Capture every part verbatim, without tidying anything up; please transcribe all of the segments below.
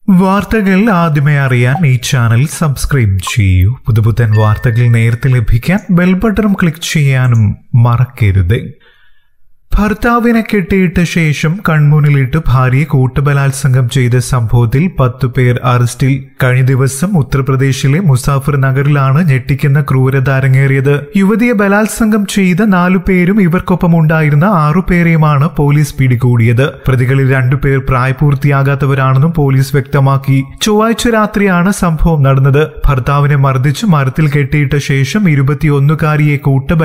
വാർത്തകൾ ആദ്യമേ അറിയാൻ ഈ ചാനൽ സബ്സ്ക്രൈബ് ചെയ്യൂ. പുതുപുത്തൻ വാർത്തകൾ നേരത്തെ ലഭിക്കാൻ ബെൽ ബട്ടൺ ക്ലിക്ക് ചെയ്യാനും മറക്കരുത്. ഭർത്താവിനെ കെട്ടിയിട്ട ശേഷം കൺമുന്നിലിട്ട് ഭാര്യയെ കൂട്ടബലാത്സംഗം ചെയ്ത സംഭവത്തിൽ പത്തു പേർ അറസ്റ്റിൽ. കഴിഞ്ഞ ദിവസം ഉത്തർപ്രദേശിലെ മുസാഫർ നഗറിലാണ് ഞെട്ടിക്കുന്ന ക്രൂരത അരങ്ങേറിയത്. യുവതിയെ ബലാത്സംഗം ചെയ്ത നാലു പേരും ഇവർക്കൊപ്പം ഉണ്ടായിരുന്ന ആറുപേരെയുമാണ് പോലീസ് പിടികൂടിയത്. പ്രതികളിൽ രണ്ടുപേർ പ്രായപൂർത്തിയാകാത്തവരാണെന്നും പോലീസ് വ്യക്തമാക്കി. ചൊവ്വാഴ്ച രാത്രിയാണ് സംഭവം നടന്നത്. ഭർത്താവിനെ മർദ്ദിച്ച് മരത്തിൽ കെട്ടിയിട്ട ശേഷം ഇരുപത്തിയൊന്നുകാരിയെ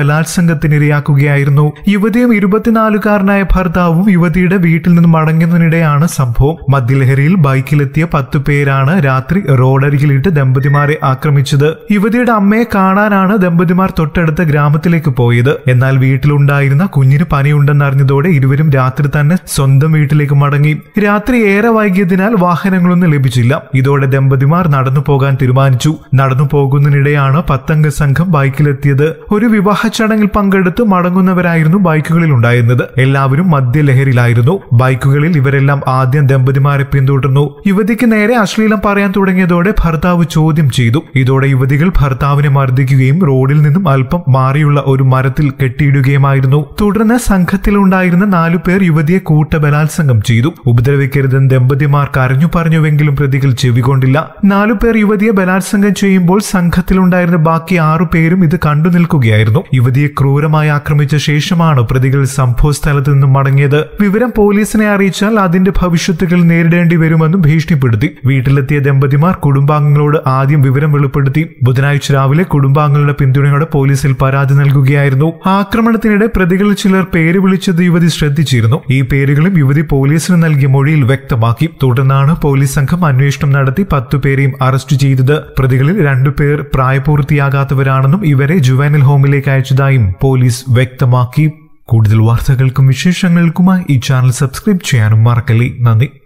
കൂട്ടബലാത്സംഗത്തിനിരയാക്കുകയായിരുന്നു. യുവതിയും ഇരുപത്തിനാല് ായ ഭർത്താവും യുവതിയുടെ വീട്ടിൽ നിന്ന് മടങ്ങുന്നതിനിടെയാണ് സംഭവം. മദ്യലഹരിയിൽ ബൈക്കിലെത്തിയ പത്തു പേരാണ് രാത്രി റോഡരികിലിട്ട് ദമ്പതിമാരെ ആക്രമിച്ചത്. യുവതിയുടെ അമ്മയെ കാണാനാണ് ദമ്പതിമാർ തൊട്ടടുത്ത ഗ്രാമത്തിലേക്ക് പോയത്. എന്നാൽ വീട്ടിലുണ്ടായിരുന്ന കുഞ്ഞിന് പനിയുണ്ടെന്നറിഞ്ഞതോടെ ഇരുവരും രാത്രി തന്നെ സ്വന്തം വീട്ടിലേക്ക് മടങ്ങി. രാത്രി ഏറെ വൈകിയതിനാൽ വാഹനങ്ങളൊന്നും ലഭിച്ചില്ല. ഇതോടെ ദമ്പതിമാർ നടന്നു പോകാൻ തീരുമാനിച്ചു. നടന്നു പോകുന്നതിനിടെയാണ് പത്തംഗ സംഘം ബൈക്കിലെത്തിയത്. ഒരു വിവാഹ ചടങ്ങിൽ പങ്കെടുത്ത് മടങ്ങുന്നവരായിരുന്നു ബൈക്കുകളിൽ ഉണ്ടായിരുന്നത്. എല്ലാവരും മദ്യലഹരിയിലായിരുന്നു. ബൈക്കുകളിൽ ഇവരെല്ലാം ആദ്യം ദമ്പതിമാരെ പിന്തുടർന്നു. യുവതിക്ക് നേരെ അശ്ലീലം പറയാൻ തുടങ്ങിയതോടെ ഭർത്താവ് ചോദ്യം ചെയ്തു. ഇതോടെ യുവതികൾ ഭർത്താവിനെ മർദ്ദിക്കുകയും റോഡിൽ നിന്നും അല്പം മാറിയുള്ള ഒരു മരത്തിൽ കെട്ടിയിടുകയുമായിരുന്നു. തുടർന്ന് സംഘത്തിലുണ്ടായിരുന്ന നാലു പേർ യുവതിയെ കൂട്ടബലാത്സംഗം ചെയ്തു. ഉപദ്രവിക്കരുതെന്ന് ദമ്പതിമാർ കരഞ്ഞു പറഞ്ഞുവെങ്കിലും പ്രതികൾ ചെവികൊണ്ടില്ല. നാലു പേർ യുവതിയെ ബലാത്സംഗം ചെയ്യുമ്പോൾ സംഘത്തിലുണ്ടായിരുന്ന ബാക്കി ആറു പേരും ഇത് കണ്ടു നിൽക്കുകയായിരുന്നു. യുവതിയെ ക്രൂരമായി ആക്രമിച്ച ശേഷമാണ് പ്രതികൾ സംഭവ സ്ഥലത്ത് നിന്നും മടങ്ങിയത്. വിവരം പോലീസിനെ അറിയിച്ചാൽ അതിന്റെ ഭവിഷ്യത്തുകൾ നേരിടേണ്ടി വരുമെന്നും ഭീഷണിപ്പെടുത്തി. വീട്ടിലെത്തിയ ദമ്പതിമാർ കുടുംബാംഗങ്ങളോട് ആദ്യം വിവരം വെളിപ്പെടുത്തി. ബുധനാഴ്ച രാവിലെ കുടുംബാംഗങ്ങളുടെ പിന്തുണയോടെ പോലീസിൽ പരാതി നൽകുകയായിരുന്നു. ആക്രമണത്തിനിടെ പ്രതികളിൽ ചിലർ പേര് വിളിച്ചത് യുവതി ശ്രദ്ധിച്ചിരുന്നു. ഈ പേരുകളും യുവതി പോലീസിന് നൽകിയ മൊഴിയിൽ വ്യക്തമാക്കി. തുടർന്നാണ് പോലീസ് സംഘം അന്വേഷണം നടത്തി പത്തുപേരെയും അറസ്റ്റ് ചെയ്തത്. പ്രതികളിൽ രണ്ടുപേർ പ്രായപൂർത്തിയാകാത്തവരാണെന്നും ഇവരെ ജുവൈനൽ ഹോമിലേക്ക് അയച്ചതായും പോലീസ് വ്യക്തമാക്കി. കൂടുതൽ വാർത്തകൾക്കും വിശേഷങ്ങൾക്കുമായി ഈ ചാനൽ സബ്സ്ക്രൈബ് ചെയ്യാനും മറക്കല്ലേ. നന്ദി.